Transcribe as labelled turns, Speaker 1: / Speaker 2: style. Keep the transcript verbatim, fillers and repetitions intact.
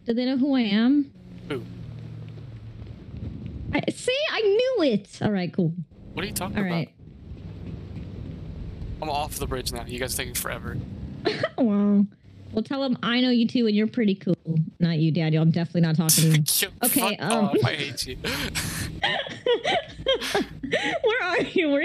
Speaker 1: Do they know who I am?
Speaker 2: Who?
Speaker 1: I, see, I knew it. All right, cool.
Speaker 2: What are you talking
Speaker 1: All
Speaker 2: about?
Speaker 1: right.
Speaker 2: I'm off the bridge now. You guys are taking forever.
Speaker 1: Well, well, tell them I know you too, and you're pretty cool. Not you, Daniel. I'm definitely not talking to you.
Speaker 2: Yo,
Speaker 1: Okay.
Speaker 2: Fuck
Speaker 1: Um.
Speaker 2: off. I hate you.
Speaker 1: Where are you? Where